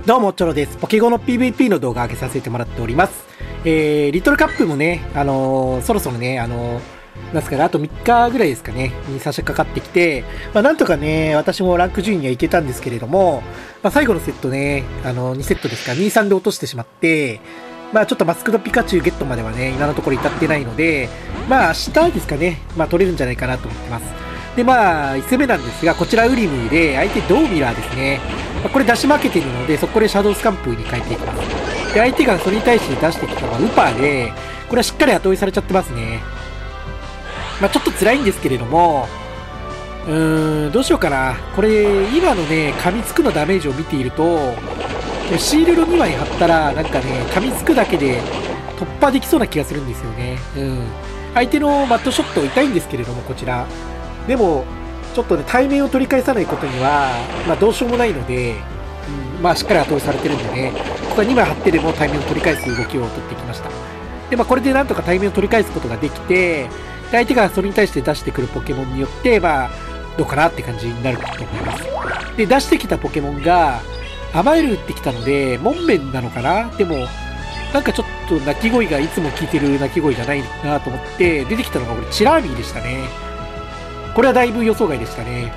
どうも、チョロです。ポケゴの PVP の動画上げさせてもらっております。リトルカップもね、そろそろね、なんですかね、あと3日ぐらいですかね、に差し掛かってきて、なんとかね、私もランク順位にはいけたんですけれども、最後のセットね、2セットですか、2、3で落としてしまって、ちょっとマスクドピカチュウゲットまではね、今のところ至ってないので、明日ですかね、取れるんじゃないかなと思ってます。で、1戦目なんですが、こちらウリムで、相手ドーミラーですね。これ出し負けてるので、そこでシャドウスカンプに変えていきます。で、相手がそれに対して出してきたのはウパーで、これはしっかり後追いされちゃってますね。ちょっと辛いんですけれども、どうしようかな。これ、今のね、噛みつくのダメージを見ていると、シールド2枚貼ったら、なんかね、噛みつくだけで突破できそうな気がするんですよね。相手のマットショット痛いんですけれども、こちら。でも、ちょっとね、対面を取り返さないことには、どうしようもないので、しっかり後押しされてるんでね、ここは2枚張ってでも対面を取り返す動きを取ってきました。で、これでなんとか対面を取り返すことができて、で相手がそれに対して出してくるポケモンによって、どうかなって感じになると思います。で、出してきたポケモンが、甘えるってきたので、モンメンなのかな。でも、なんかちょっと鳴き声がいつも聞いてる鳴き声じゃないなと思って、出てきたのがこれチラーミーでしたね。これはだいぶ予想外でしたね。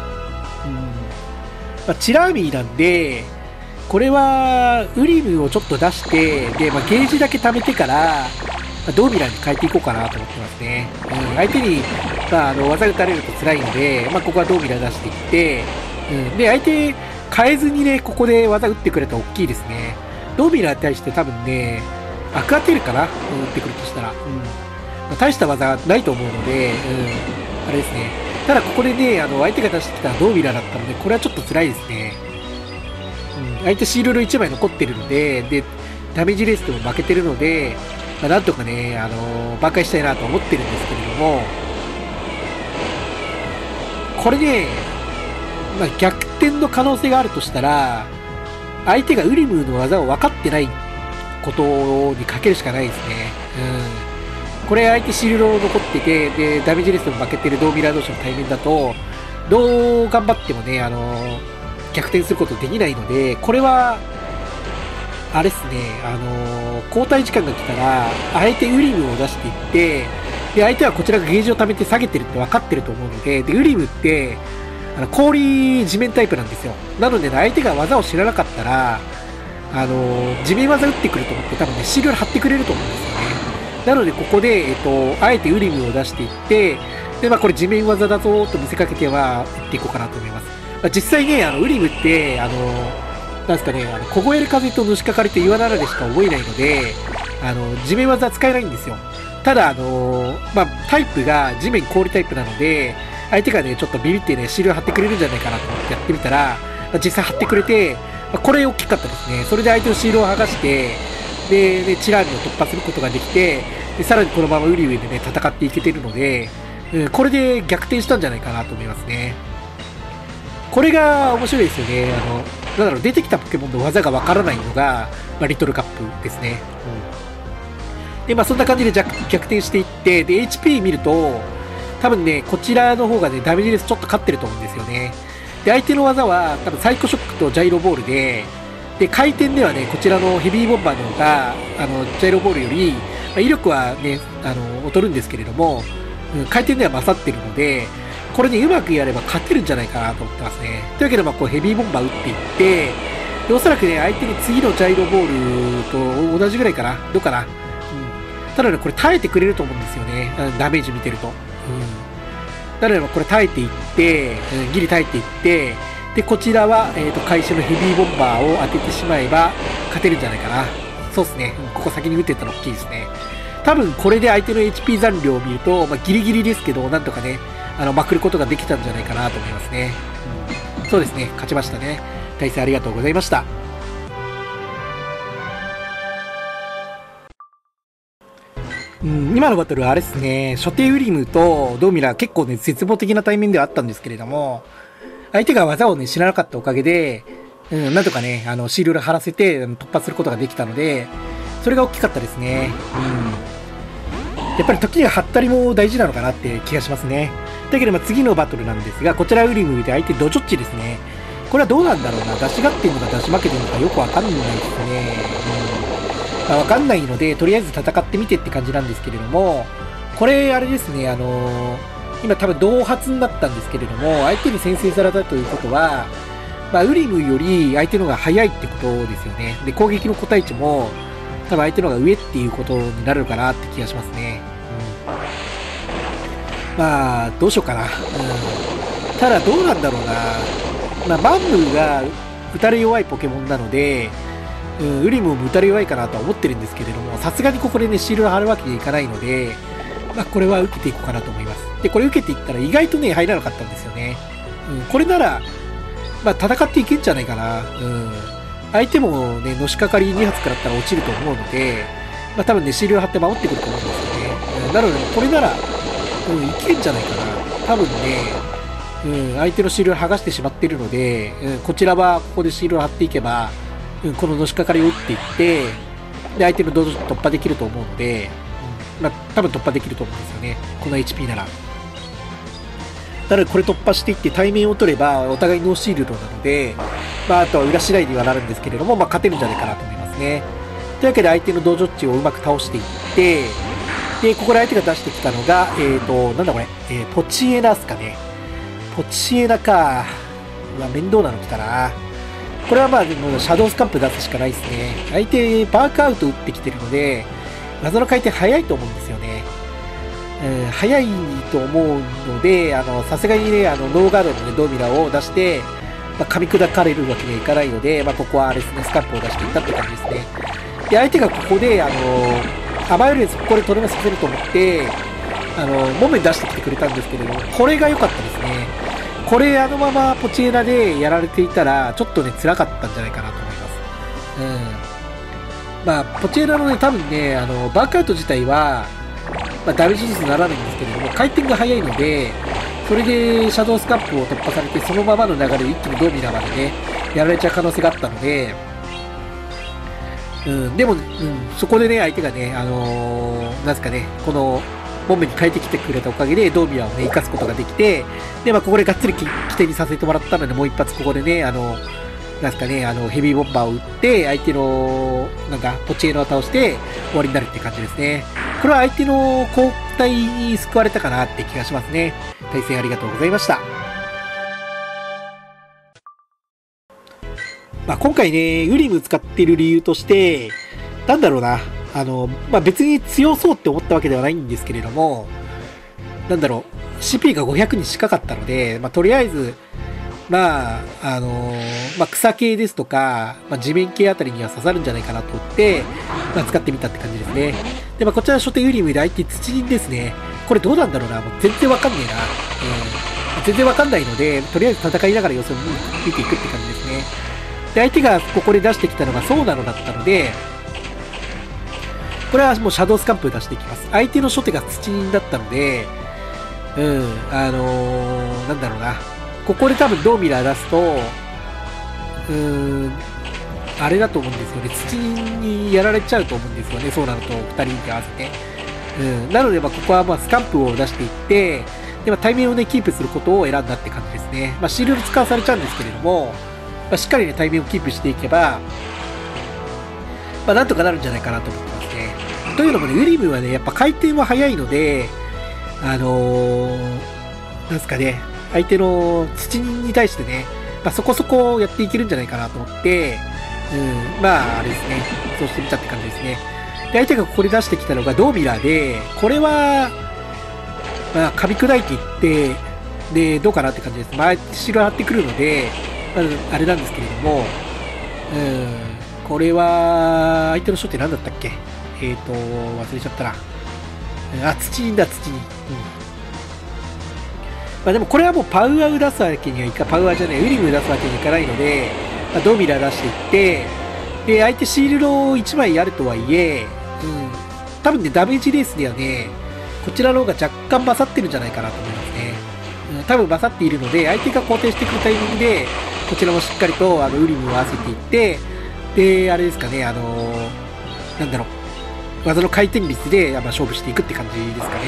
チラーミーなんで、これはウリムをちょっと出して、で、ゲージだけ貯めてから、ドーミラーに変えていこうかなと思ってますね。相手に、技打たれると辛いので、ここはドーミラー出していって、で、相手変えずにね、ここで技打ってくれたら大きいですね。ドーミラーに対して多分ね、アクアテルかな打ってくるとしたら。大した技ないと思うので、あれですね。ただここでね、相手が出してきたドーミラーだったので、これはちょっと辛いですね。相手シールド1枚残ってるので、で、ダメージレースでも負けてるので、なんとかね、挽回したいなと思ってるんですけれども、これね、逆転の可能性があるとしたら、相手がウリムの技を分かってないことにかけるしかないですね。これ相手シールド残ってて、で、ダメージレースでも負けてるドーミラー同士の対面だと、どう頑張ってもね、逆転することできないので、これは、あれですね、交代時間が来たら、あえてウリムを出していって、で、相手はこちらがゲージを貯めて下げてるって分かってると思うので、で、ウリムって、氷地面タイプなんですよ。なので、ね、相手が技を知らなかったら、地面技打ってくると思って多分ね、シールド貼ってくれると思うんですよね。なので、ここで、あえてウリムを出していって、で、これ地面技だぞと見せかけては、打っていこうかなと思います。実際ね、ウリムって、なんですかね、凍える風とのしかかりと岩ならでしか覚えないので、地面技使えないんですよ。ただ、タイプが地面氷タイプなので、相手がね、ちょっとビビってね、シールド貼ってくれるんじゃないかなと思ってやってみたら、実際貼ってくれて、これ大きかったですね。それで相手のシールドを剥がして、で、チラーミを突破することができて、で、さらにこのままウリウリでね、戦っていけてるので、これで逆転したんじゃないかなと思いますね。これが面白いですよね。出てきたポケモンの技がわからないのが、リトルカップですね。で、そんな感じで逆転していって、で、HP 見ると、多分ね、こちらの方がね、ダメージレースちょっと勝ってると思うんですよね。で、相手の技は、多分サイコショックとジャイロボールで、で、回転ではね、こちらのヘビーボンバーの方が、ジャイロボールより、威力はね、劣るんですけれども、回転では勝ってるので、これね、うまくやれば勝てるんじゃないかなと思ってますね。というわけで、こうヘビーボンバー打っていって、で、おそらくね、相手の次のジャイロボールと同じぐらいかな。どうかな。ただね、これ耐えてくれると思うんですよね。ダメージ見てると。なので、これ耐えていって、ギリ耐えていって、で、こちらは、開始のヘビーボンバーを当ててしまえば、勝てるんじゃないかな。そうですね。ここ先に打ってったの大きいですね。多分、これで相手の HP 残量を見ると、ギリギリですけど、なんとかね、まくることができたんじゃないかなと思いますね。そうですね。勝ちましたね。対戦ありがとうございました。今のバトルはあれですね、初手ウリムとドーミラー結構ね、絶望的な対面ではあったんですけれども、相手が技をね、知らなかったおかげで、なんとかね、シールド貼らせて突破することができたので、それが大きかったですね。やっぱり時にはハったりも大事なのかなって気がしますね。だけど次のバトルなんですが、こちらウリムで相手ドジョッチですね。 これはどうなんだろうな。出し勝ってるのか出し負けてるのかよくわかんないですね。まあ、わかんないので、とりあえず戦ってみてって感じなんですけれども、これ、あれですね、今多分同発になったんですけれども、相手に先制されたということは、まあ、ウリムより相手の方が早いってことですよね。で、攻撃の個体値も、多分相手の方が上っていうことになるのかなって気がしますね。まあ、どうしようかな。ただ、どうなんだろうな。まあ、マンムーが打たれ弱いポケモンなので、ウリムも打たれ弱いかなとは思ってるんですけれども、さすがにここでね、シールを貼るわけにはいかないので、まあ、これは受けていこうかなと思います。で、これ受けていったら意外とね、入らなかったんですよね。これなら、まあ、戦っていけんじゃないかな。相手もね、のしかかり2発食らったら落ちると思うので、まあ、多分ね、シールを貼って守ってくると思うんですよね。なので、これなら、いけんじゃないかな。多分ね、相手のシールを剥がしてしまっているので、こちらはここでシールを貼っていけば、こののしかかりを打っていって、で、相手のドード突破できると思うので、まあ、多分突破できると思うんですよね。この HP なら。なので、これ突破していって対面を取れば、お互いノーシールドなので、まあ、あとは裏次第にはなるんですけれども、まあ、勝てるんじゃないかなと思いますね。というわけで、相手のドージョッチをうまく倒していって、で、ここで相手が出してきたのが、なんだこれ、ポチエナですかね。ポチエナか。面倒なの来たな。これはまあ、シャドウスカンプ出すしかないですね。相手、バークアウト打ってきてるので、技の回転早いと思うんですよね。早いと思うので、さすがにね、ノーガードの、ね、ドミラを出して、まあ、噛み砕かれるわけにはいかないので、まあ、ここはあれですね、スカンプを出していったって感じですね。で、相手がここで、アマヨレンスここで取れさせると思って、モメ出してきてくれたんですけれども、これが良かったですね。これ、ままポチエナでやられていたら、ちょっとね、辛かったんじゃないかなと思います。まあ、ポチエナのね、多分ね、バークアウト自体は、まあ、ダメージずつならないんですけれども、回転が速いので、それでシャドウスカンプを突破されて、そのままの流れで一気にドミナまでね、やられちゃう可能性があったので、でも、そこでね、相手がね、なんですかね、この、ボンベに変えてきてくれたおかげで、ドーミアをね、生かすことができて、で、まあ、ここでがっつり起点にさせてもらったので、もう一発ここでね、なんですかね、ヘビーボンバーを打って、相手の、なんだ、ポチエノを倒して終わりになるって感じですね。これは相手の交代に救われたかなって気がしますね。対戦ありがとうございました。まあ、今回ね、ウリム使っている理由として、なんだろうな、まあ、別に強そうって思ったわけではないんですけれども、なんだろう、CP が500に近かったので、まあ、とりあえず、まあ、まあ、草系ですとか、まあ、地面系あたりには刺さるんじゃないかなと思って、まあ、使ってみたって感じですね。で、まあ、こちら初手ウリムで相手土人ですね。これどうなんだろうな、もう全然わかんねえな。全然わかんないので、とりあえず戦いながら様子を見ていくって感じですね。で、相手がここで出してきたのがそうなのだったので、これはもうシャドウスカンプ出していきます。相手の初手が土人だったので、なんだろうな。ここで多分ドーミラー出すと、あれだと思うんですよね。土人にやられちゃうと思うんですよね。そうなると、2人で合わせて。なので、まあ、ここはまあスカンプを出していって、で、まあ、対面をね、キープすることを選んだって感じですね。まあ、シールド使わされちゃうんですけれども、まあ、しっかりね、対面をキープしていけば、まあ、なんとかなるんじゃないかなと思ってますね。というのもね、ウリムはね、やっぱ回転は速いので、なんですかね、相手の土に対してね、まあ、そこそこやっていけるんじゃないかなと思って、まあ、あれですね、そうしてみたって感じですね。で、相手がここで出してきたのがドーミラーで、これは、まあ、噛み砕いていって、で、どうかなって感じです。まあ、白張ってくるので、まあ、あれなんですけれども、これは、相手の書って何だったっけ？忘れちゃったな。あ、土人だ、土人。まあでもこれはもうパウアー出すわけにはいか、パウアーじゃない、ウリム出すわけにいかないので、まあ、ドミラ出していって、で、相手シールド1枚あるとはいえ、多分ね、ダメージレースではね、こちらの方が若干勝ってるんじゃないかなと思いますね。多分勝っているので、相手が肯定してくるタイミングで、こちらもしっかりとウリムを合わせていって、で、あれですかね、なんだろう、技の回転率で、まあ、勝負していくって感じですかね。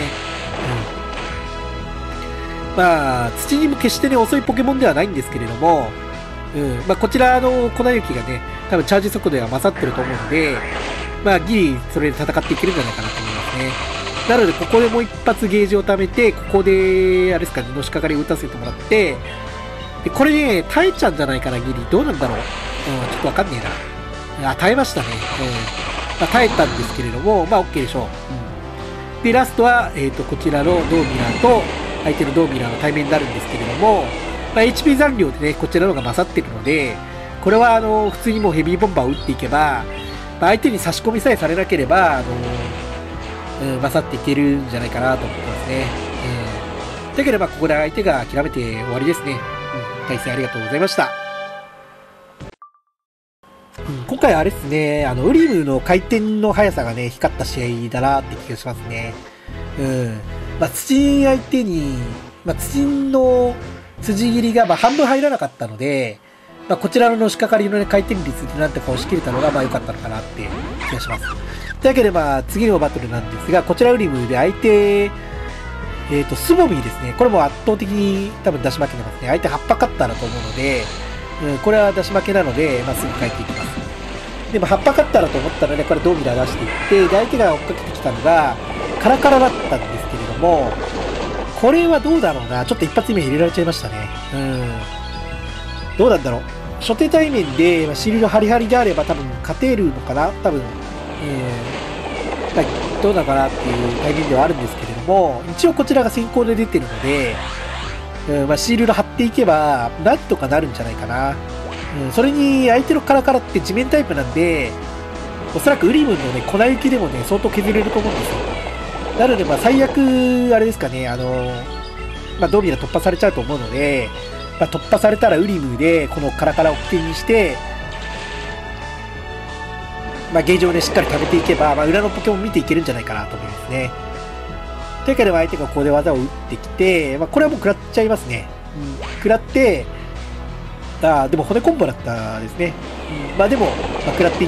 まあ、土にも決してね、遅いポケモンではないんですけれども、 まあ、こちらの粉雪がね、多分チャージ速度が勝ってると思うので、まあ、ギリそれで戦っていけるんじゃないかなと思いますね。なので、ここでもう一発ゲージを貯めて、ここで、あれですかね、のしかかりを打たせてもらって、で、これね、耐えちゃうんじゃないかな、ギリ。どうなんだろう。ちょっとわかんねえな。耐えましたね。まあ、耐えたんですけれども、まあ、OK でしょう。で、ラストは、こちらのドーミラーと、相手のドーミラーの対面になるんですけれども、まあ、HP 残量でね、こちらの方が勝ってるので、これは、普通にもうヘビーボンバーを打っていけば、まあ、相手に差し込みさえされなければ、勝っていけるんじゃないかなと思ってますね。だけど、まあ、ここで相手が諦めて終わりですね。対戦ありがとうございました。今回あれですね、ウリムの回転の速さがね、光った試合だなって気がしますね。まあ、辻相手に、まあ、辻の辻切りがまあ半分入らなかったので、まあ、こちらののしかかりの、ね、回転率でなんとか押し切れたのがまあ良かったのかなって気がします。というわけでまあ次のバトルなんですが、こちらウリムで相手、スボミーですね。これも圧倒的に多分出し負けてますね。相手葉っぱカッターだと思うので、これは出し負けなので、まあ、すぐ帰っていきます。でも葉っぱカッターだと思ったらね、これドーミラー出していって、で相手が追っかけてきたのがカラカラだったんですけれども、これはどうだろうな。ちょっと一発目入れられちゃいましたね。どうなんだろう。初手対面でシールドハリハリであれば多分勝てるのかな多分、どうなのかなっていう対面ではあるんですけれども、一応こちらが先行で出てるので、まあ、シールド貼っていけばなんとかなるんじゃないかな。それに相手のカラカラって地面タイプなんで、おそらくウリムンのね、粉雪でもね、相当削れると思うんですよ。なので、まあ、最悪、あれですかね、まあ、ドーミラ突破されちゃうと思うので、まあ、突破されたらウリムで、このカラカラを起点にして、まあ、ゲージをね、しっかり貯めていけば、まあ、裏のポケモン見ていけるんじゃないかなと思いますね。というわけで、相手がここで技を打ってきて、まあ、これはもう食らっちゃいますね。食らって、でも骨コンボだったですね。まあでも、まあ、食らっていって、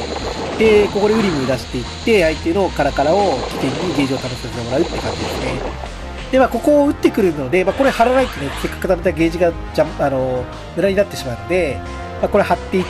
で、ここでウリム出していって、相手のカラカラを起点にゲージを貯めさせてもらうって感じですね。で、まあ、ここを打ってくるので、まあ、これ貼らないとね、せっかく貯めたゲージが無駄になってしまうので、まあ、これ貼っていって、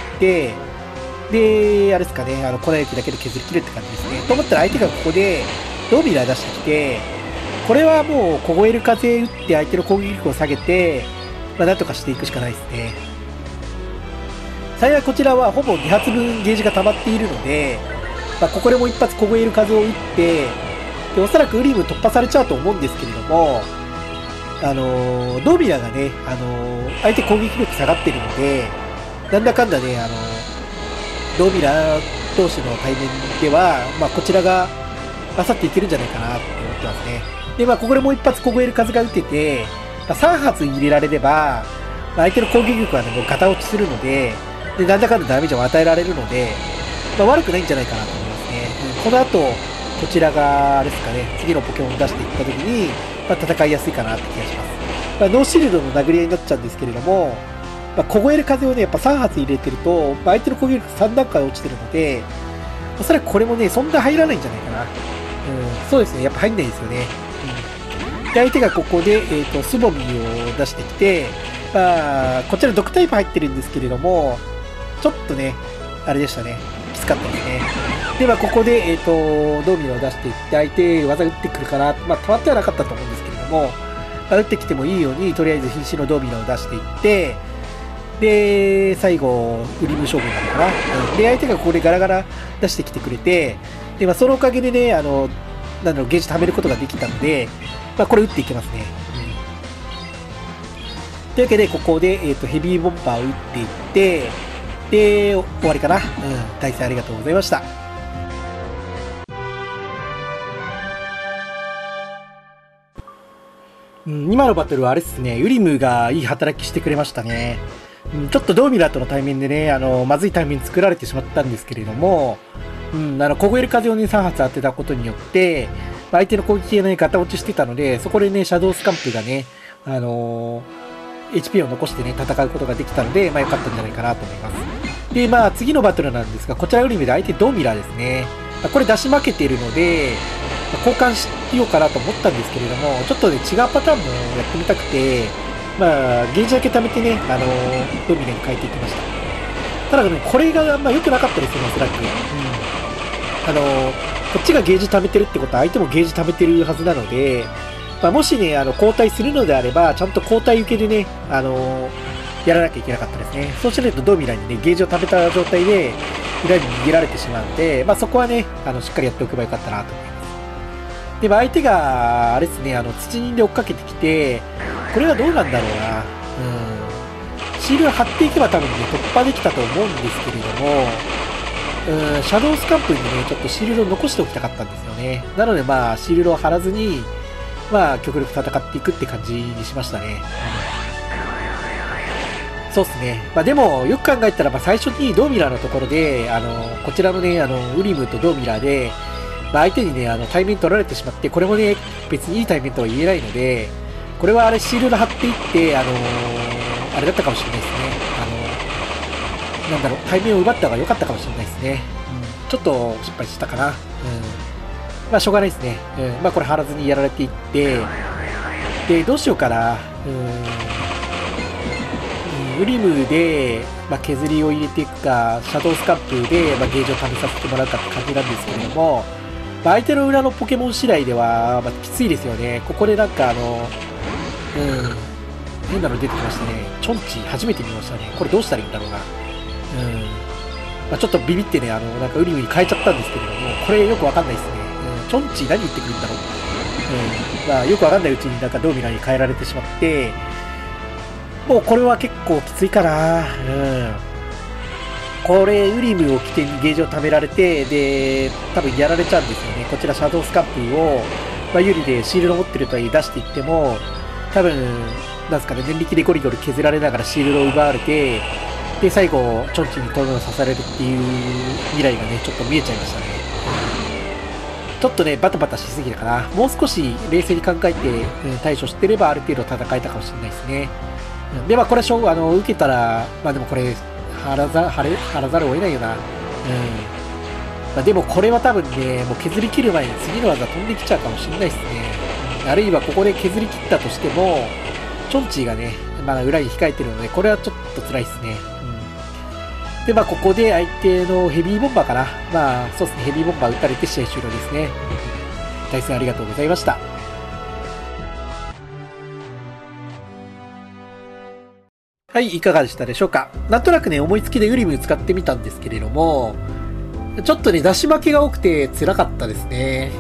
で、あれですかね、粉雪だけで削り切るって感じですね。と思ったら相手がここで、ドーミラー出してきて、これはもう、凍える風打って相手の攻撃力を下げて、まあ、なんとかしていくしかないですね。幸いこちらはほぼ2発分ゲージが溜まっているので、まあ、ここでもう一発凍える風を打って、でおそらくウリム突破されちゃうと思うんですけれども、ドーミラーがね、相手攻撃力下がってるので、なんだかんだね、ドーミラー同士の対面では、まあ、こちらが勝っていけるんじゃないかなって思ってますね。で、まあ、ここでもう一発凍える風が打てて、まあ、3発入れられれば、まあ、相手の攻撃力はね、もうガタ落ちするので、で、なんだかんだダメージを与えられるので、まあ、悪くないんじゃないかなと思いますね。この後、こちらが、あれですかね、次のポケモンを出していった時に、まあ、戦いやすいかなって気がします。まあ、ノーシールドの殴り合いになっちゃうんですけれども、まあ、凍える風をね、やっぱ3発入れてると、まあ、相手の攻撃力3段階落ちてるので、おそらくこれもね、そんな入らないんじゃないかな。そうですね、やっぱ入んないですよね。で、相手がここで、スボミを出してきて、まあ、こちら毒タイプ入ってるんですけれども、ちょっとね、あれでしたね。きつかったですね。で、まあ、ここで、ドーミラを出していって、相手技打ってくるかな。まあ、溜まってはなかったと思うんですけれども、まあ、打ってきてもいいように、とりあえず瀕死のドーミラを出していって、で、最後、ウリム将軍なのかな。で、相手がここでガラガラ出してきてくれて、で、まあ、そのおかげでね、なんだろう、ゲージ貯めることができたので、まあ、これ打っていけますね。というわけで、ここで、ヘビーボンバーを打っていって、で、終わりかな。対戦ありがとうございました。今のバトルはあれですね、ウリムがいい働きしてくれましたね。ちょっとドーミラーとの対面でね、まずい対面作られてしまったんですけれども、凍える風をね、3発当てたことによって、相手の攻撃がね、ガタ落ちしてたので、そこでね、シャドウスカンプがね、HP を残してね、戦うことができたので、まあ良かったんじゃないかなと思います。で、まあ次のバトルなんですが、こちらウリムで相手ドーミラーですね。これ出し負けているので、交換しようかなと思ったんですけれども、ちょっとね、違うパターンもやってみたくて、 まあ、ゲージだけ貯めてね、ドミナに変えていきました。ただね、これがあんま良くなかったですよね、おそらく。こっちがゲージ貯めてるってことは、相手もゲージ貯めてるはずなので、まあ、もしね、交代するのであれば、ちゃんと交代受けでね、やらなきゃいけなかったですね。そうしないとドミラにね、ゲージを貯めた状態で、裏に逃げられてしまうので、まあ、そこはね、しっかりやっておけばよかったなと思います。でも相手が、あれですね、土人で追っかけてきて、これはどうなんだろうな。シールを貼っていけば多分ね、突破できたと思うんですけれども、シャドウスカンプにね、ちょっとシールドを残しておきたかったんですよね。なのでまあ、シールドを貼らずに、まあ、極力戦っていくって感じにしましたね。そうですね。まあでも、よく考えたら、まあ最初にドーミラーのところで、こちらのね、ウリムとドーミラーで、まあ相手にね、対面取られてしまって、これもね、別にいい対面とは言えないので、これはあれシールド貼っていって、あれだったかもしれないですね。なんだろう、対面を奪った方が良かったかもしれないですね。ちょっと失敗したかな。まあしょうがないですね。まあこれ貼らずにやられていって、で、どうしようかな。ウリムで、まあ、削りを入れていくか、シャドウスカンプで、まあ、ゲージを試させてもらうかって感じなんですけれども、まあ、相手の裏のポケモン次第では、まあ、きついですよね。ここでなんか変なの出てきましたね。チョンチ初めて見ましたね。これどうしたらいいんだろうな。まあ、ちょっとビビってね、なんかウリムに変えちゃったんですけれども、これよくわかんないですね。チョンチ何言ってくるんだろう。まあ、よくわかんないうちになんかドーミナに変えられてしまって、もうこれは結構きついかな。これ、ウリムを起点にゲージを貯められて、で、多分やられちゃうんですよね。こちら、シャドウスカンプを、まあ、有利でシールド持ってるとはいえ出していっても、多分、なんですかね、念力でゴリゴリ削られながらシールドを奪われて、で、最後、チョンチンにトルネ刺されるっていう未来がね、ちょっと見えちゃいましたね。ちょっとね、バタバタしすぎたかな。もう少し冷静に考えて、対処してればある程度戦えたかもしれないですね。で、まあ、これは受けたら、まあでもこれ、貼らざるを得ないよな。まあ、でもこれは多分ね、もう削り切る前に次の技飛んできちゃうかもしれないですね。あるいはここで削り切ったとしても、チョンチーがね、まだ裏に控えてるので、これはちょっと辛いですね。で、まあここで相手のヘビーボンバーかな。まあそうですね、ヘビーボンバー打たれて試合終了ですね。対戦ありがとうございました。はい、いかがでしたでしょうか。なんとなくね、思いつきでウリム使ってみたんですけれども、ちょっとね、出し負けが多くて辛かったですね。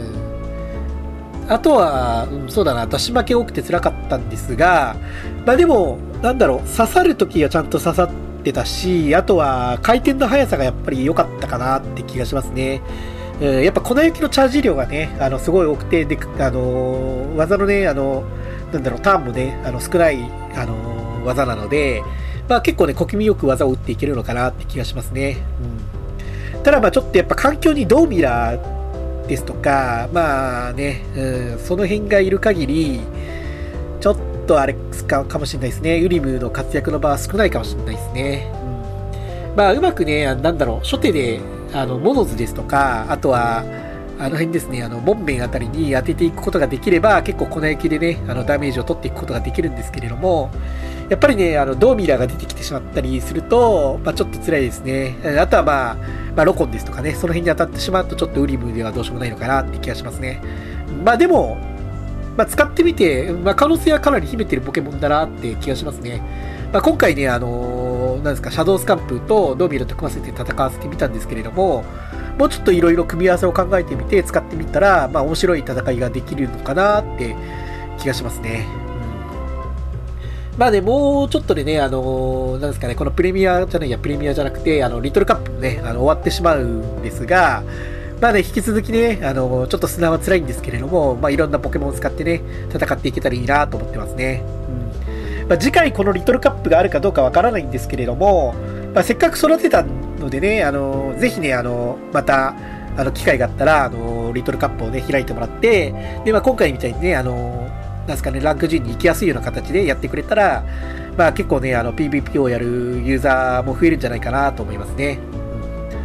あとは、そうだな、出し負け多くて辛かったんですが、まあでも、なんだろう、刺さるときはちゃんと刺さってたし、あとは回転の速さがやっぱり良かったかなって気がしますね。やっぱ粉雪のチャージ量がね、すごい多くて、で、技のね、なんだろう、ターンもね、少ない、技なので、まあ結構ね、小気味よく技を打っていけるのかなって気がしますね。ただまあちょっとやっぱ環境にドーミラーですとか、まあね、その辺がいる限り、ちょっとあれかもしれないですね。ウリムの活躍の場は少ないかもしれないですね。まあうまくね、なんだろう、初手で、モノズですとか、あとは、あの辺ですね、門面あたりに当てていくことができれば、結構粉雪でね、ダメージを取っていくことができるんですけれども、やっぱりね、ドーミラーが出てきてしまったりすると、まあちょっと辛いですね。あとはまあロコンですとかね、その辺に当たってしまうと、ちょっとウリムではどうしようもないのかなって気がしますね。まあでも、まあ使ってみて、まあ可能性はかなり秘めてるポケモンだなって気がしますね。まあ今回ね、なんですか、シャドウスカンプとドーミラーと組ませて戦わせてみたんですけれども、もうちょっといろいろ組み合わせを考えてみて使ってみたら、まあ面白い戦いができるのかなって気がしますね。まあね、もうちょっとでね、なんですかね、このプレミアじゃなくて、リトルカップもね、終わってしまうんですが、まあね、引き続きね、ちょっと砂は辛いんですけれども、まあいろんなポケモンを使ってね、戦っていけたらいいなと思ってますね。まあ、次回このリトルカップがあるかどうかわからないんですけれども、まあ、せっかく育てたのでね、ぜひね、また、機会があったら、リトルカップをね、開いてもらって、で、まあ、今回みたいにね、なんですかね、ランク順に行きやすいような形でやってくれたら、まあ、結構ね、PVP をやるユーザーも増えるんじゃないかなと思いますね。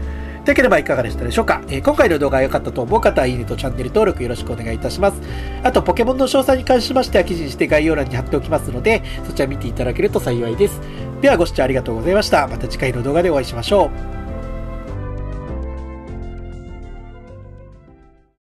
というわけでいかがでしたでしょうか。今回の動画が良かったと思う方は、いいねとチャンネル登録よろしくお願いいたします。あと、ポケモンの詳細に関しましては記事にして概要欄に貼っておきますので、そちら見ていただけると幸いです。ではご視聴ありがとうございました。また次回の動画でお会いしましょう。